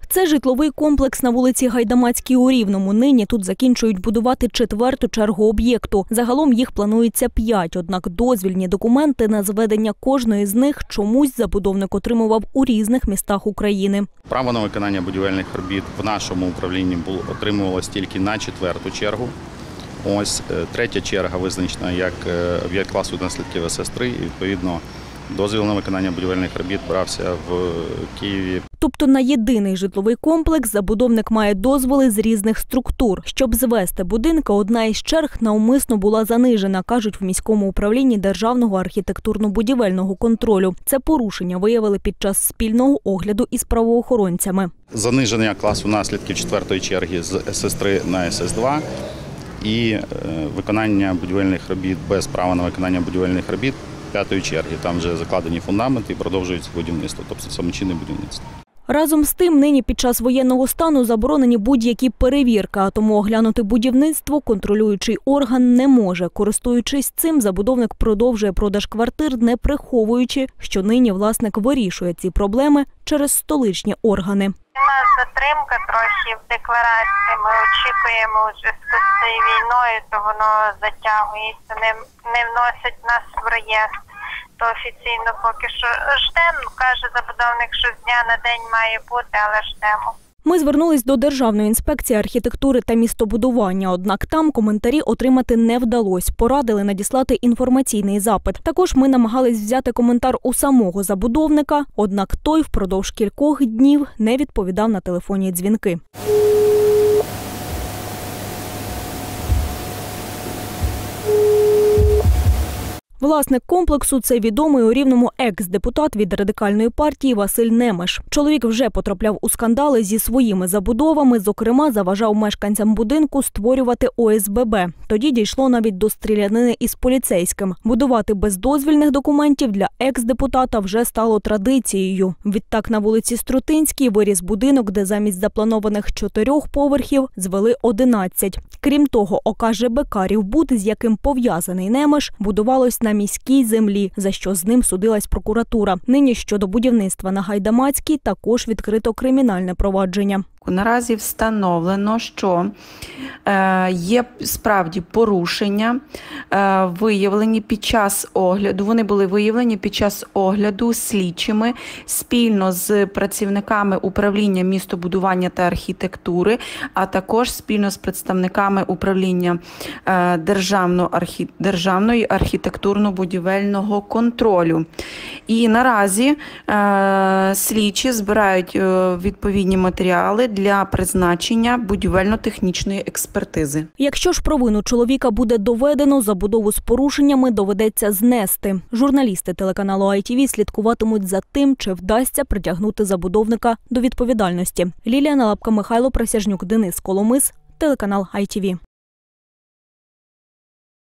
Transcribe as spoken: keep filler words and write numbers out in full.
Це житловий комплекс на вулиці Гайдамацькій у Рівному. Нині тут закінчують будувати четверту чергу об'єкту. Загалом їх планується п'ять, однак дозвільні документи на зведення кожної з них чомусь забудовник отримував у різних містах України. Право на виконання будівельних робіт в нашому управлінні отримувалось тільки на четверту чергу. Ось третя черга визначена як об'єкт класу наслідків ес ес три і, відповідно, дозвіл на виконання будівельних робіт брався в Києві. Тобто на єдиний житловий комплекс забудовник має дозволи з різних структур. Щоб звести будинки, одна із черг навмисно була занижена, кажуть в міському управлінні Державного архітектурно-будівельного контролю. Це порушення виявили під час спільного огляду із правоохоронцями. Заниження класу наслідків четвертої черги з ес ес три на ес ес два і виконання будівельних робіт без права на виконання будівельних робіт п'ятої черги. Там вже закладені фундаменти і продовжується будівництво, тобто самочинне будівництво. Разом з тим, нині під час воєнного стану заборонені будь-які перевірки, а тому оглянути будівництво контролюючий орган не може. Користуючись цим, забудовник продовжує продаж квартир, не приховуючи, що нині власник вирішує ці проблеми через столичні органи. У нас затримка трохи в декларації, ми очікуємо у зв'язку з цією війною, то воно затягується, не, не вносять нас в реєстр. То офіційно поки що ждемо, каже забудовник, що з дня на день має бути, але ждемо. Ми звернулись до Державної інспекції архітектури та містобудування, однак там коментарі отримати не вдалося. Порадили надіслати інформаційний запит. Також ми намагались взяти коментар у самого забудовника, однак той впродовж кількох днів не відповідав на телефонні дзвінки. Власник комплексу – це відомий у Рівному екс-депутат від Радикальної партії Василь Немеш. Чоловік вже потрапляв у скандали зі своїми забудовами, зокрема, заважав мешканцям будинку створювати о ес бе бе. Тоді дійшло навіть до стрілянини із поліцейським. Будувати без дозвільних документів для екс-депутата вже стало традицією. Відтак на вулиці Струтинській виріс будинок, де замість запланованих чотирьох поверхів звели одинадцять. Крім того, о ка же бе «Карівбуд», з яким пов'язаний Немеш, будувалось на міській землі, за що з ним судилась прокуратура. Нині щодо будівництва на Гайдамацькій також відкрито кримінальне провадження. Наразі встановлено, що є справді порушення, виявлені під час огляду. Вони були виявлені під час огляду слідчими спільно з працівниками управління містобудування та архітектури, а також спільно з представниками управління Державної архітектурно-будівельного контролю. І наразі слідчі збирають відповідні матеріали для призначення будівельно-технічної експертизи. Якщо ж провину чоловіка буде доведено, забудову з порушеннями доведеться знести. Журналісти телеканалу ай ті ві слідкуватимуть за тим, чи вдасться притягнути забудовника до відповідальності. Лілія Налапка, Михайло Присяжнюк, Денис Коломис, телеканал ай ті ві.